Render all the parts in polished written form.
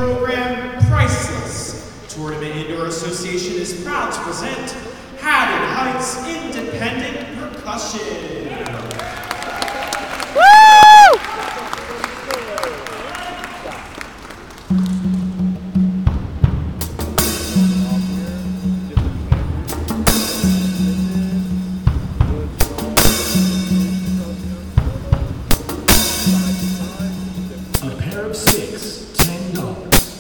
program Priceless. Tournament Indoor Association is proud to present Haddon Heights Independent Percussion. A pair of sticks, $10.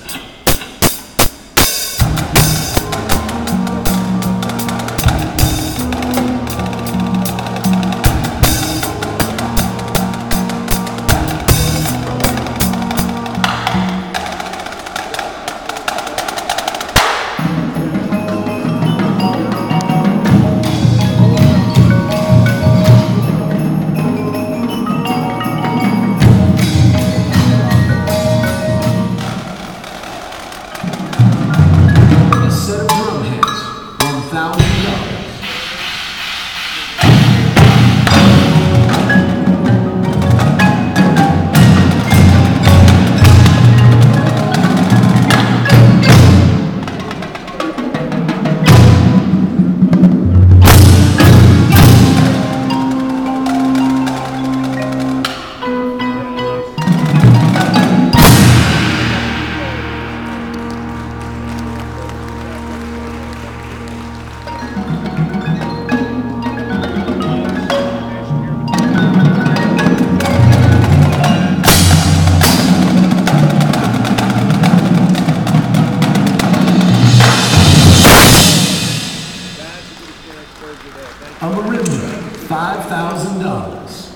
A marimba, $5,000.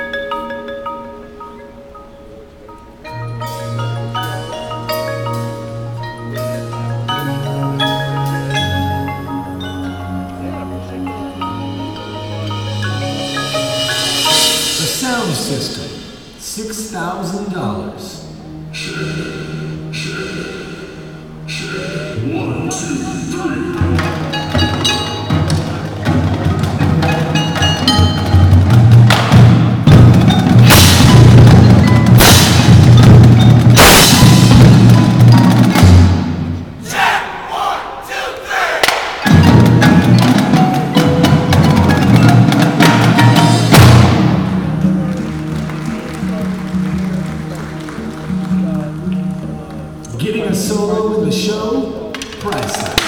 The sound system, $6,000. 1, 2, 3. Getting a solo in the show, priceless.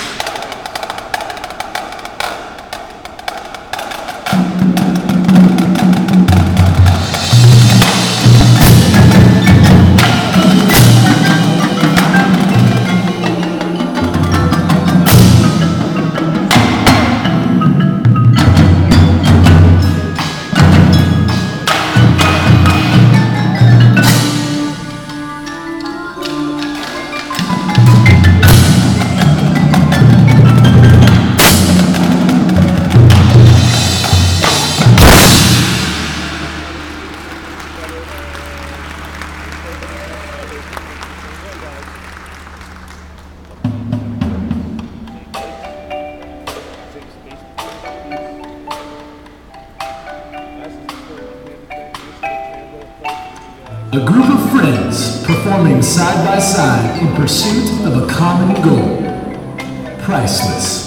A group of friends performing side by side in pursuit of a common goal. Priceless.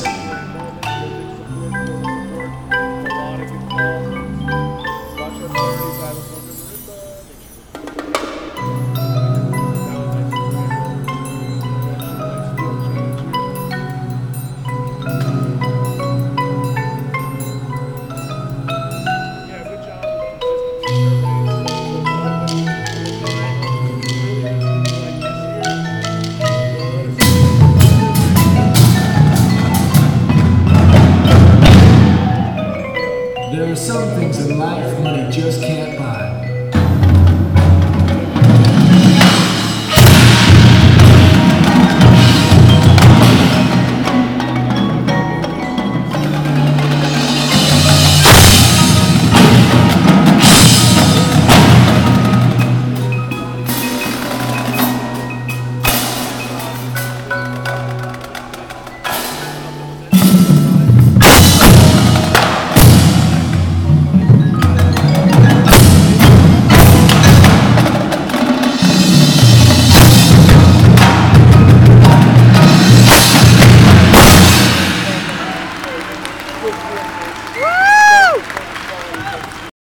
There are some things in life money just can't buy. Woo!